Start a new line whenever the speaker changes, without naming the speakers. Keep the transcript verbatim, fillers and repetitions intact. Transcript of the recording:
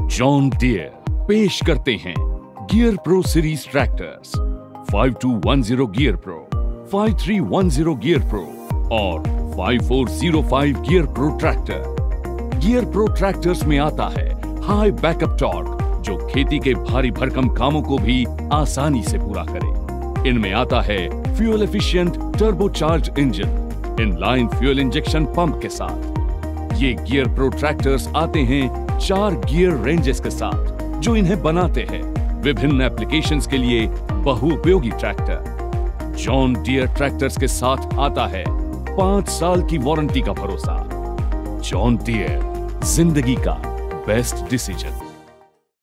John Deere पेश करते हैं gear pro series tractors five two one zero gear pro, five three one zero gear pro और five four zero five gear pro tractor. Gear pro tractors में आता है high backup torque जो खेती के भारी भरकम कामों को भी आसानी से पूरा करे। इनमें आता है fuel efficient turbocharge engine inline fuel injection pump के साथ। ये गियर प्रो ट्रैक्टर्स आते हैं चार गियर रेंजेस के साथ जो इन्हें बनाते हैं विभिन्न एप्लीकेशंस के लिए बहुउपयोगी ट्रैक्टर। जॉन डियर ट्रैक्टर्स के साथ आता है पांच साल की वारंटी का भरोसा। जॉन डियर, जिंदगी का बेस्ट डिसीजन।